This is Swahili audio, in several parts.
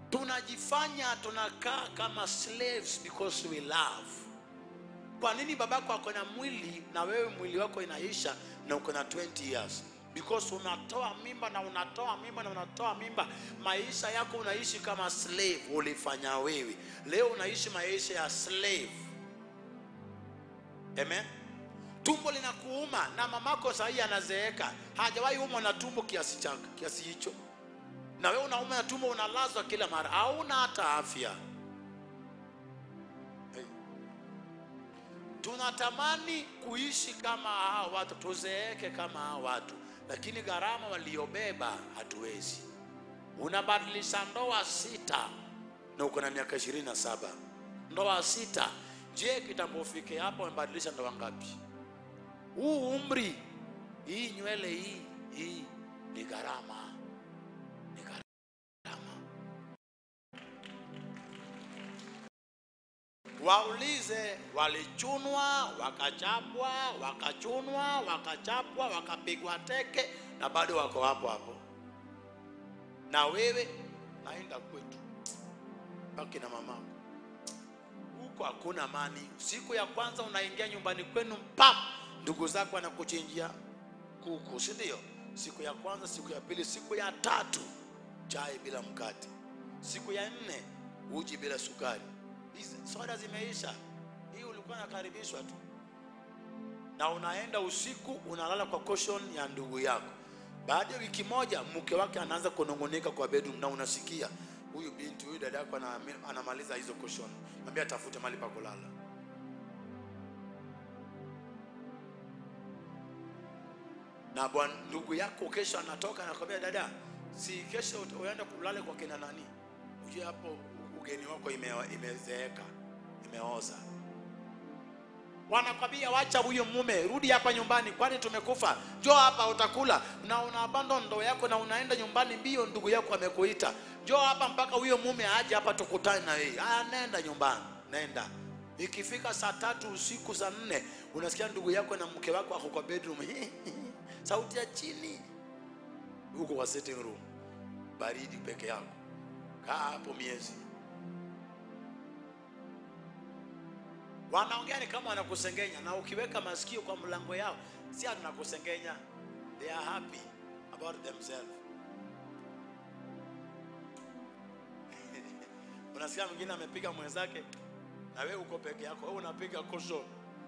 Tunajifanya tunakaa kama slaves because we love. Kwa nini babako ako na mwili na wewe mwili wako inaisha na uko na 20 years? Because unatoa mimba na unatoa mimba na unatoa mimba. Maisha yako unaishi kama slave, ulifanya wewe. Leo unaishi maisha ya slave. Amen. Tumbo linakuuma na mamako sahi anazeeka. Hajawahi umwa na tumbo kiasi hicho. Na wewe unauma na tumbo, unalazwa kila mara. Hauna hata afya. Tunatamani kuishi kama hao watu, tuzeeke kama hao watu, lakini gharama waliobeba hatuwezi. Unabadilisha ndoa 6 na uko na miaka 27. Ndoa 6. Je, kitambo ufike hapo umebadilisha ndoa ngapi? Huu umri, hii nywele hii ni gharama. Waulize, walichunwa, wakachapwa, wakachunwa, wakachapwa, wakapigwa teke na bado wako hapo hapo. Na wewe naenda kwetu, baki na mamako. Huko hakuna amani. Siku ya kwanza unaingia nyumbani kwenu, pap, ndugu zako wanakuchinjia kuku, si ndio? Siku ya kwanza, siku ya pili, siku ya 3 chai bila mkate. Siku ya 4 uji bila sukari. Hizi soda zimeisha. Hii ulikuwa unakaribishwa tu. Na unaenda usiku unalala kwa cushion ya ndugu yako. Baada ya wiki moja mke wake anaanza kunongoneka kwa bedroom na unasikia huyu binti, huyu dada yako anamaliza hizo cushion. Mwambie atafute mahali pa kulala. Na bwana ndugu yako kesho anatoka anakwambia, dada, si kesho uende kulala kwa kina nani? Uje hapo ugeni wako imezeeka, imeoza. Wanakwambia wacha huyo mume, rudi hapa nyumbani, kwani tumekufa? Njoo hapa utakula. Na unaabandon ndoa yako na unaenda nyumbani mbio, ndugu yako amekuita. Njoo hapa mpaka huyo mume aje hapa tukutane na yeye. Nenda nyumbani, nenda. Ikifika saa 3 usiku, saa 4 unasikia ndugu yako na mke wako wako kwa bedroom. Sauti ya chini. Huko kwa sitting room. Baridi peke yako. Kaa hapo miezi. Wanaongea ni kama wanakusengenya, na ukiweka masikio kwa mlango yao, si anakusengenya. They are happy about themselves. Unasikia mwingine amepiga mwenzake na wewe uko peke yako, wewe unapiga kosho.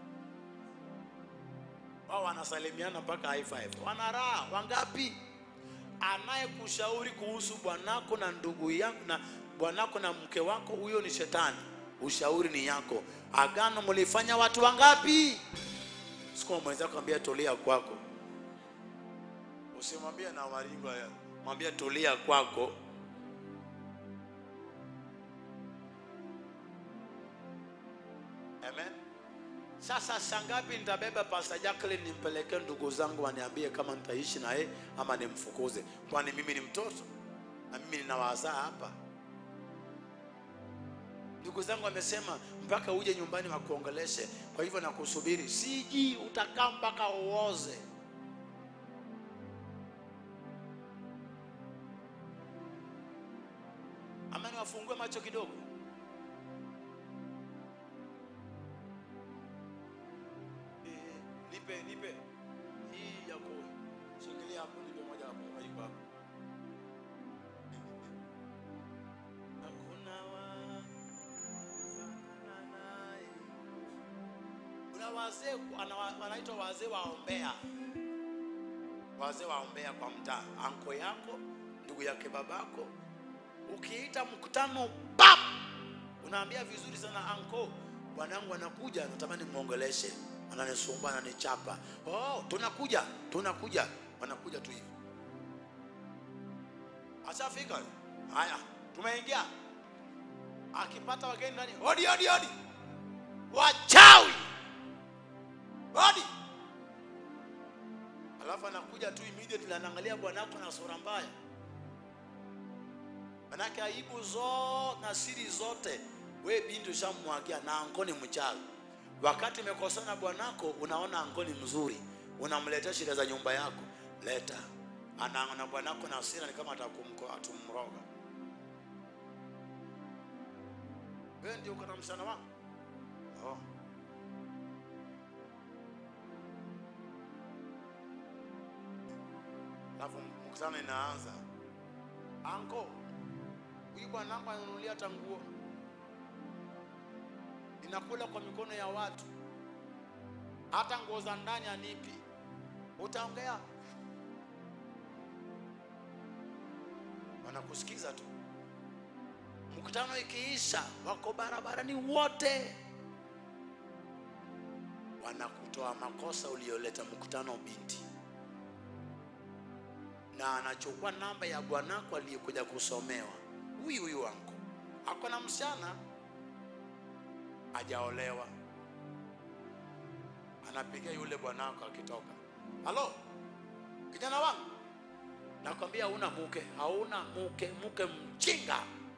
Wao wanasalimiana mpaka high five. Wanaraha wangapi? Anayekushauri kuhusu bwanako na ndugu yako na bwanako na mke wako, huyo ni shetani. Ushauri ni yako. Agano mlifanya watu wangapi? Siku mwenzako ambia tulia kwako. Usimwambie na waringo haya. Mwambie tulia kwako. Amen. Sasa sangapi nitabeba Pastor Jacqueline nimpeleke ndugu zangu waniambie kama nitaishi na yeye ama nimfukuze? Kwani mimi ni mtoto? Na mimi ninawazaa hapa. Ndugu zangu wamesema mpaka uje nyumbani wakuongeleshe. Kwa hivyo nakusubiri. Siji, utakaa mpaka uoze. Ama niwafungue macho kidogo. Nipe. Hii yako. Shikilia hapo, nipe moja hapo. Haiko hapo. Wazee wanaitwa wazee waombea. Wazee waombea kwa mtaa. Anko yako, ndugu yake babako, ukiita mkutano, bam, unaambia vizuri sana, anko, bwanangu anakuja, natamani muongeleshe, ananisumbua, ananichapa. Oh, tunakuja. Wanakuja tu hivi. Ashafika. Haya, tumeingia. Akipata wageni ndani, hodi. Wachawi. Hodi. Alafu anakuja tu immediately anaangalia bwanako na sura mbaya. Manake aibu zote na siri zote wewe binti ushamwagia, na angoni mchawi. Wakati umekosana bwanako, unaona angoni mzuri, unamletea shida za nyumba yako, leta. Anaona bwanako na hasira ni kama atakumroga. Wewe ndio uko na msichana wangu? Oh. Alafu mkutano inaanza. Anko, huyu bwana wangu ananunulia hata nguo. Ninakula kwa mikono ya watu. Hata nguo za ndani anipi. Utaongea? Wanakusikiza tu. Mkutano ikiisha, wako barabarani wote. Wanakutoa makosa ulioleta mkutano binti. Na anachukua namba ya bwanako aliyekuja kusomewa. Huyu wangu. Hakuna msichana hajaolewa. Anapigia yule bwanako akitoka. Halo? Kijana wangu? Nakwambia huna mke, hauna mke mjinga.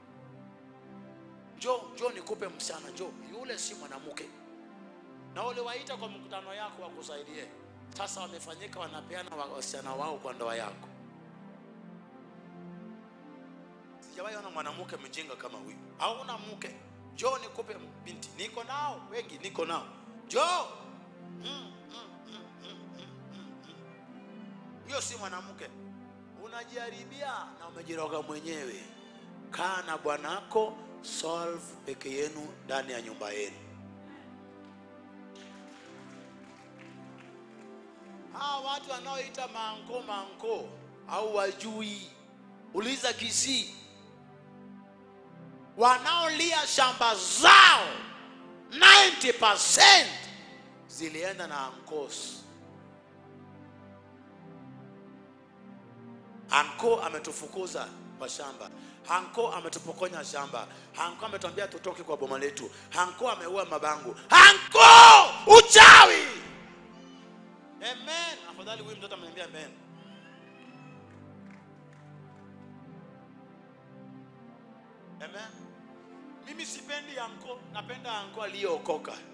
Njoo nikupe msichana, njoo. Yule si mwanamke. Na wale waita kwa mkutano yako wakusaidie. Sasa wamefanyika wanapeana wasichana wao kwa ndoa yako. Sijawahi ona mwanamke mjinga kama huyu. Hauna mke. Njoo nikupe binti. Niko nao, wengi niko nao. Njoo. Huyo si mwanamke. Unajiharibia na umejiroga mwenyewe. Kaa na bwanako, solve peke yenu ndani ya nyumba yenu. Hawa watu wanaoita manko au wajui, uliza Kisii, wanaolia shamba zao 90% zilienda na ankos. Anko ametufukuza kwa shamba. Anko ametupokonya shamba. Anko ametuambia tutoke kwa boma letu. Anko ameua mabangu. Anko uchawi. Amen. Afadhali huyu mtoto ameniambia amen. Amen. Mimi sipendi anko, napenda anko aliyeokoka.